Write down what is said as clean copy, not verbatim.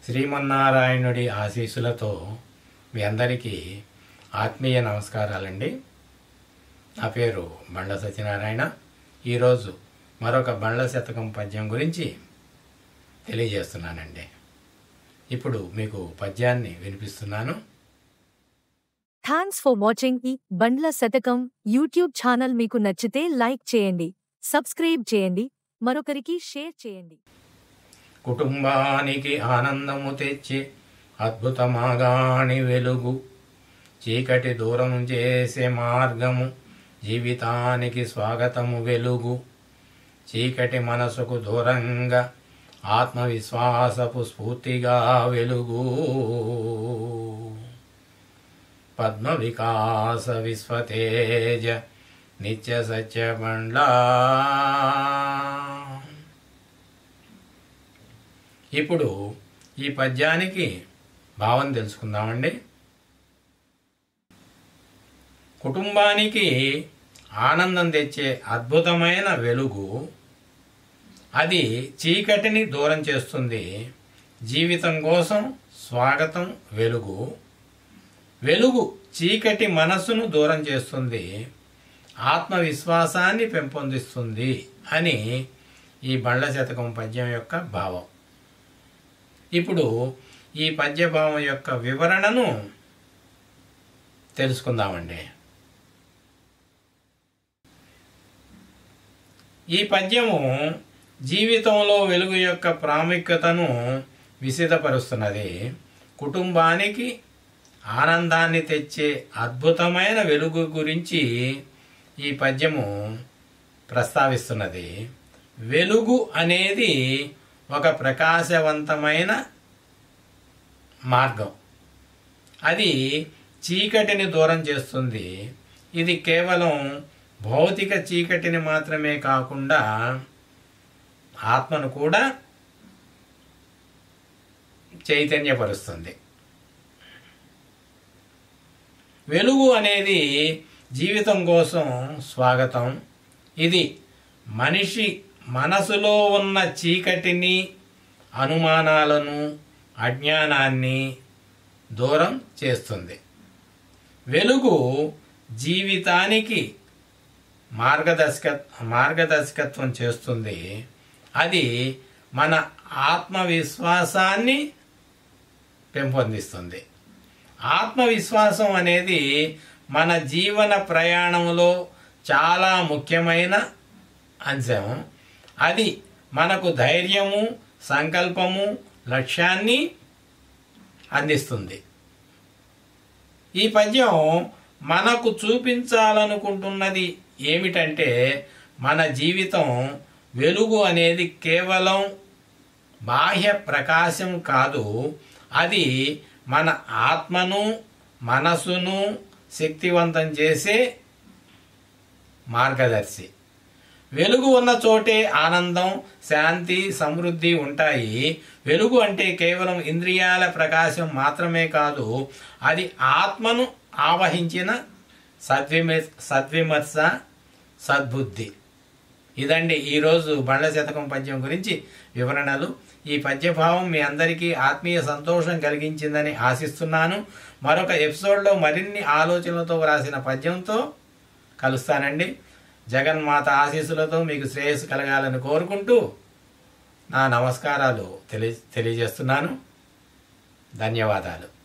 శ్రీమన్నారాయణుడి ఆశీస్సులతో మీ అందరికీ ఆత్మీయ నమస్కారాలండి. నా పేరు బండ్ల సత్యనారాయణ. ఈరోజు మరొక బండ్ల శతకం పద్యం గురించి తెలియజేస్తున్నానండి. ఇప్పుడు మీకు పద్యాన్ని వినిపిస్తున్నాను. థ్యాంక్స్ ఫర్ వాచింగ్ ఈ బండ్ల శతకం యూట్యూబ్ ఛానల్. మీకు నచ్చితే లైక్ చేయండి, సబ్స్క్రైబ్ చేయండి, మరొకరికి షేర్ చేయండి. కుటుంబానికి ఆనందము తెచ్చి అద్భుతమాగాని వెలుగు, చీకటి దూరం చేసే మార్గము, జీవితానికి స్వాగతము వెలుగు, చీకటి మనసుకు దూరంగా ఆత్మవిశ్వాసపు స్ఫూర్తిగా వెలుగు, పద్మ వికాస విశ్వతేజ నిత్య సత్య బండ్లా. ఇప్పుడు ఈ పద్యానికి భావం తెలుసుకుందామండి. కుటుంబానికి ఆనందం తెచ్చే అద్భుతమైన వెలుగు, అది చీకటిని దూరం చేస్తుంది. జీవితం కోసం స్వాగతం వెలుగు, వెలుగు చీకటి మనసును దూరం చేస్తుంది, ఆత్మవిశ్వాసాన్ని పెంపొందిస్తుంది అని ఈ బండ్ల శతకం పద్యం యొక్క భావం. ఇప్పుడు ఈ పద్యభావం యొక్క వివరణను తెలుసుకుందామండి. ఈ పద్యము జీవితంలో వెలుగు యొక్క ప్రాముఖ్యతను విశదపరుస్తున్నది. కుటుంబానికి ఆనందాన్ని తెచ్చే అద్భుతమైన వెలుగు గురించి ఈ పద్యము ప్రస్తావిస్తున్నది. వెలుగు అనేది ఒక ప్రకాశవంతమైన మార్గం. అది చీకటిని దూరం చేస్తుంది. ఇది కేవలం భౌతిక చీకటిని మాత్రమే కాకుండా ఆత్మను కూడా చైతన్యపరుస్తుంది. వెలుగు అనేది జీవితం కోసం స్వాగతం. ఇది మనిషి మనసులో ఉన్న చీకటిని, అనుమానాలను, అజ్ఞానాన్ని దూరం చేస్తుంది. వెలుగు జీవితానికి మార్గదర్శకత్వం చేస్తుంది. అది మన ఆత్మవిశ్వాసాన్ని పెంపొందిస్తుంది. ఆత్మవిశ్వాసం అనేది మన జీవన ప్రయాణంలో చాలా ముఖ్యమైన అంశం. అది మనకు ధైర్యము, సంకల్పము, లక్ష్యాన్ని అందిస్తుంది. ఈ పద్యం మనకు చూపించాలనుకుంటున్నది ఏమిటంటే, మన జీవితం వెలుగు అనేది కేవలం బాహ్య ప్రకాశం కాదు, అది మన ఆత్మను, మనసును శక్తివంతం చేసే మార్గదర్శి. వెలుగు ఉన్న చోటే ఆనందం, శాంతి, సమృద్ధి ఉంటాయి. వెలుగు అంటే కేవలం ఇంద్రియాల ప్రకాశం మాత్రమే కాదు, అది ఆత్మను ఆవహించిన సద్విమర్శ, సద్బుద్ధి. ఇదండి ఈరోజు బండ్ల శతకం పద్యం గురించి వివరణలు. ఈ పద్యభావం మీ అందరికీ ఆత్మీయ సంతోషం కలిగించిందని ఆశిస్తున్నాను. మరొక ఎపిసోడ్లో మరిన్ని ఆలోచనలతో వ్రాసిన పద్యంతో కలుస్తానండి. జగన్మాత ఆశీస్సులతో మీకు శ్రేయస్సు కలగాలని కోరుకుంటూ నా నమస్కారాలు తెలియజేస్తున్నాను. ధన్యవాదాలు.